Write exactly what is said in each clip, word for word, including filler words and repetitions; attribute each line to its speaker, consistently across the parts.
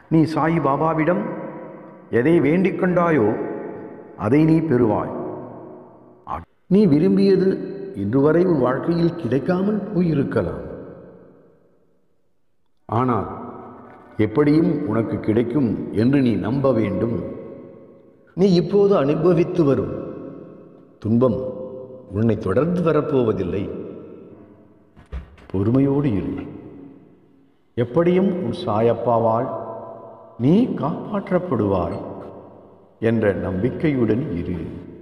Speaker 1: நீ சாயி பாபாவிடம் எதை வேண்டிக் கொண்டாயோ அதை நீ பெறுவாய். நீ விரும்பியது இன்று வரை உன் வாழ்க்கையில் கிடைக்காமல் போயிருக்கலாம். ஆனால் எப்படியும் உனக்கு கிடைக்கும் என்று நீ நம்ப வேண்டும். நீ இப்போது அனுபவித்து வரும் துன்பம் உன்னை தொடர்ந்து வரப்போவதில்லை. பொறுமையோடு இரு. எப்படியும் உன் சாயப்பாவால் நீ காப்பாற்றப்படுவாய் என்ற நம்பிக்கையுடன் இரு.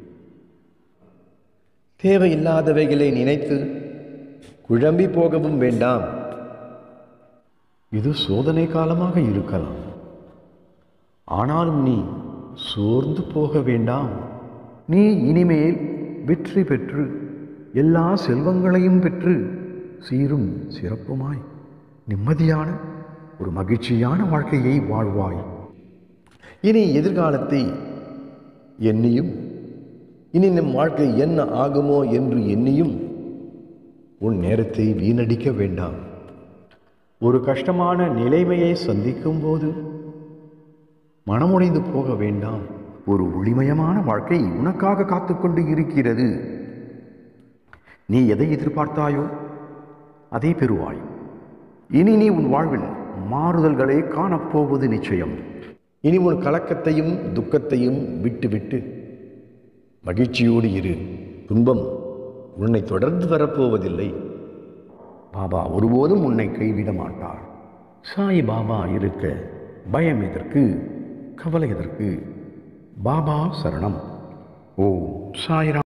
Speaker 1: தேவையில்லாதவைகளை நினைத்து குழம்பி போகவும் வேண்டாம். இது சோதனை காலமாக இருக்கலாம். ஆனாலும் நீ சோர்ந்து போக வேண்டாம். நீ இனிமேல் வெற்றி பெற்று எல்லா செல்வங்களையும் பெற்று சீரும் சிறப்புமாய் நிம்மதியான ஒரு மகிழ்ச்சியான வாழ்க்கையை வாழ்வாய். இனி எதிர்காலத்தை எண்ணியும் இனி நம் வாழ்க்கை என்ன ஆகுமோ என்று எண்ணியும் உன் நேரத்தை வீணடிக்க வேண்டாம். ஒரு கஷ்டமான நிலைமையை சந்திக்கும் போது மனமுடைந்து போக வேண்டாம். ஒரு ஒளிமயமான வாழ்க்கை உனக்காக காத்துக்கொண்டு இருக்கிறது. நீ எதை எதிர்பார்த்தாயோ அதை பெறுவாய். இனி நீ உன் வாழ்வில் மாறுதல்களை காணப்போவது நிச்சயம். இனி உன் கலக்கத்தையும் துக்கத்தையும் விட்டுவிட்டு மகிழ்ச்சியோடு இரு. துன்பம் உன்னை தொடர்ந்து வரப்போவதில்லை. பாபா ஒருபோதும் உன்னை கைவிட மாட்டார். சாய் பாபா இருக்க பயம் எதற்கு, கவலை எதற்கு? பாபா சரணம். ஓம் சாய்ராம்.